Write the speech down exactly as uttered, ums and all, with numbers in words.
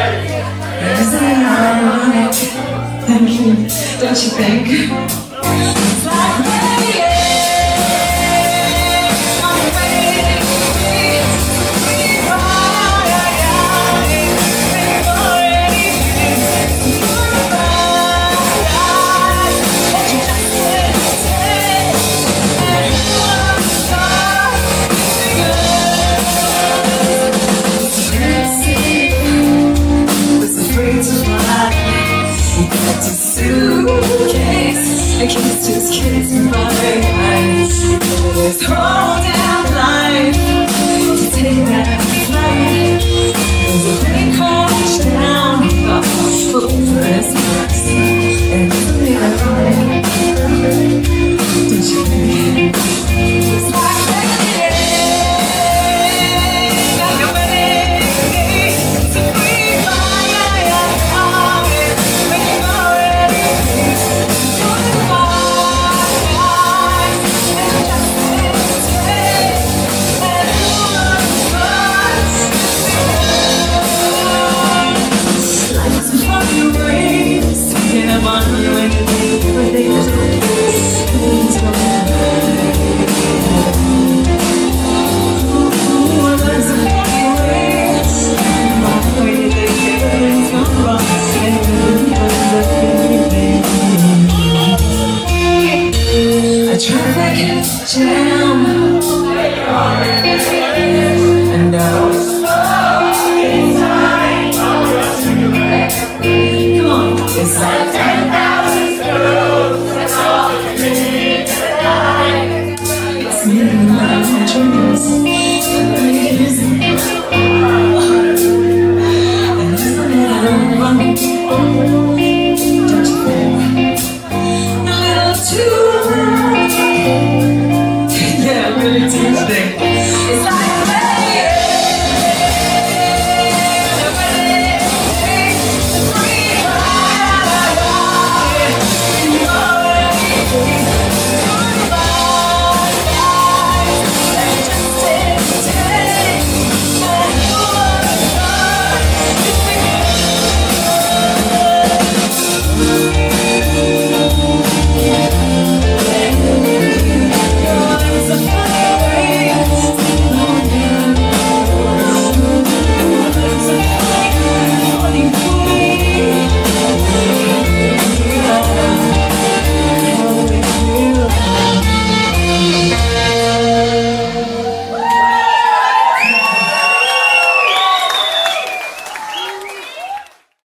Is it ironic? Thank you, don't you think? It's like rain on the waiting streets. We are, yeah, yeah, we've already been goodbye. But you just can't say, and who I'm sorry, to fly, he got a suitcase, a kiss to his kids and butterflies. He put his whole damn life to take that flight.